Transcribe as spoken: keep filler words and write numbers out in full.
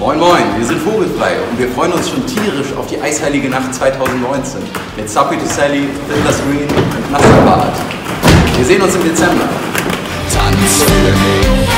Moin Moin, wir sind Vogelfrei und wir freuen uns schon tierisch auf die Eisheilige Nacht zweitausendneunzehn mit Subway to Sally, Fiddler's Green und Nasser Bart. Wir sehen uns im Dezember. Tanz für mich.